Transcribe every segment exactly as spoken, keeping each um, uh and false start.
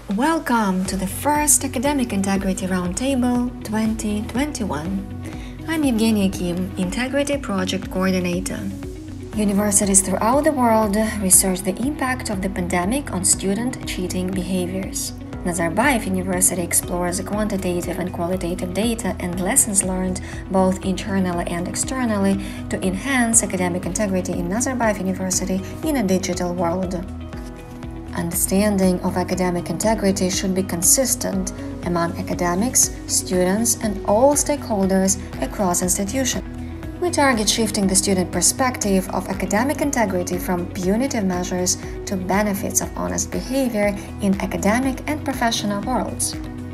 Welcome to the first Academic Integrity Roundtable twenty twenty-one. I'm Evgenia Kim, Integrity Project Coordinator. Universities throughout the world research the impact of the pandemic on student cheating behaviors. Nazarbayev University explores quantitative and qualitative data and lessons learned both internally and externally to enhance academic integrity in Nazarbayev University in a digital world. Understanding of academic integrity should be consistent among academics, students, and all stakeholders across institutions. We target shifting the student perspective of academic integrity from punitive measures to benefits of honest behavior in academic and professional worlds.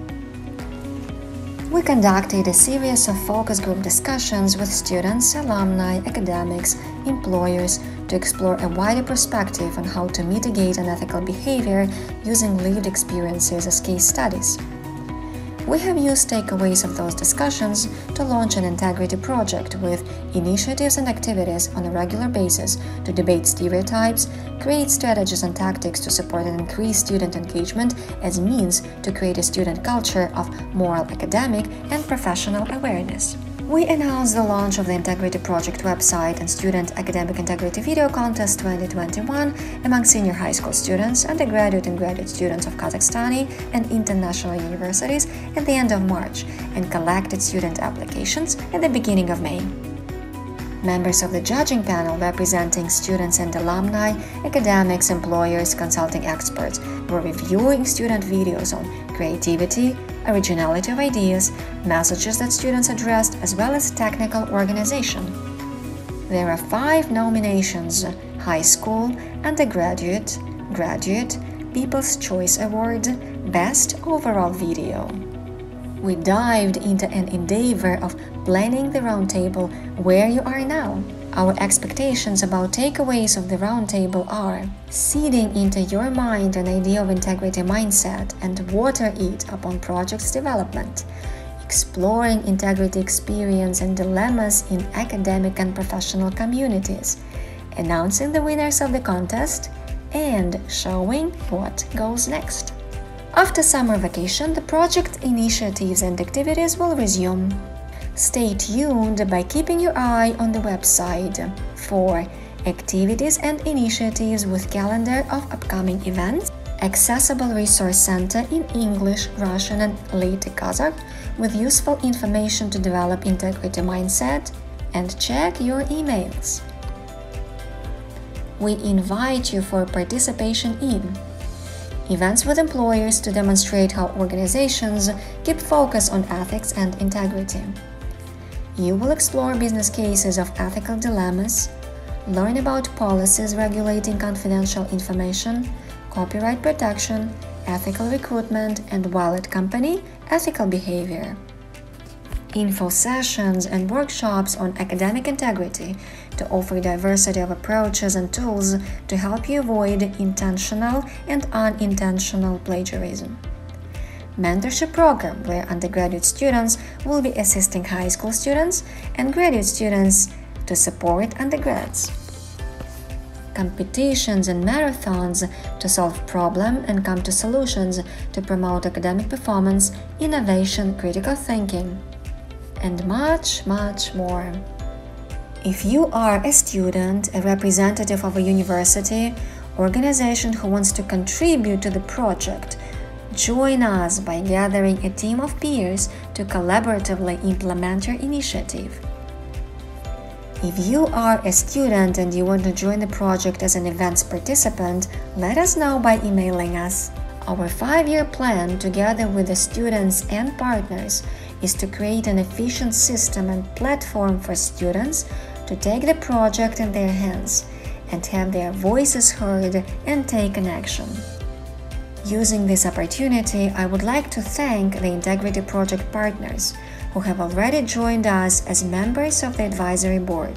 We conducted a series of focus group discussions with students, alumni, academics, employers to explore a wider perspective on how to mitigate unethical behavior using lived experiences as case studies. We have used takeaways of those discussions to launch an integrity project with initiatives and activities on a regular basis to debate stereotypes, create strategies and tactics to support and increase student engagement as means to create a student culture of moral academic and professional awareness. We announced the launch of the Integrity Project website and Student Academic Integrity Video Contest twenty twenty-one among senior high school students, undergraduate and graduate students of Kazakhstani and international universities at the end of March and collected student applications at the beginning of May. Members of the judging panel representing students and alumni, academics, employers, consulting experts were reviewing student videos on creativity, originality of ideas, messages that students addressed, as well as technical organization. There are five nominations: High School, Undergraduate, Graduate, People's Choice Award, Best Overall Video. We dived into an endeavor of planning the roundtable where you are now. Our expectations about takeaways of the roundtable are seeding into your mind an idea of integrity mindset and water it upon project's development, exploring integrity experience and dilemmas in academic and professional communities, announcing the winners of the contest, and showing what goes next. After summer vacation, the project initiatives and activities will resume. Stay tuned by keeping your eye on the website for activities and initiatives with calendar of upcoming events, accessible resource center in English, Russian, and later Kazakh with useful information to develop integrity mindset, and check your emails. We invite you for participation in events with employers to demonstrate how organizations keep focus on ethics and integrity. You will explore business cases of ethical dilemmas, learn about policies regulating confidential information, copyright protection, ethical recruitment, and wallet company ethical behavior. Info sessions and workshops on academic integrity to offer diversity of approaches and tools to help you avoid intentional and unintentional plagiarism. Mentorship program where undergraduate students will be assisting high school students and graduate students to support undergrads. Competitions and marathons to solve problems and come to solutions to promote academic performance, innovation, critical thinking, and much, much more. If you are a student, a representative of a university, organization who wants to contribute to the project, join us by gathering a team of peers to collaboratively implement your initiative. If you are a student and you want to join the project as an events participant, let us know by emailing us. Our five-year plan, together with the students and partners, is to create an efficient system and platform for students to take the project in their hands and have their voices heard and take an action. Using this opportunity, I would like to thank the Integrity Project partners who have already joined us as members of the advisory board: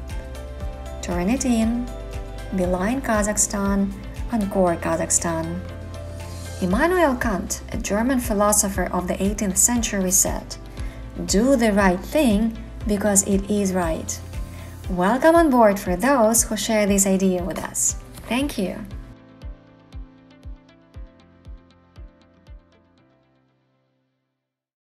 Turnitin, Beeline Kazakhstan, Encore Kazakhstan. Immanuel Kant, a German philosopher of the eighteenth century, said, "Do the right thing because it is right." Welcome on board for those who share this idea with us. Thank you.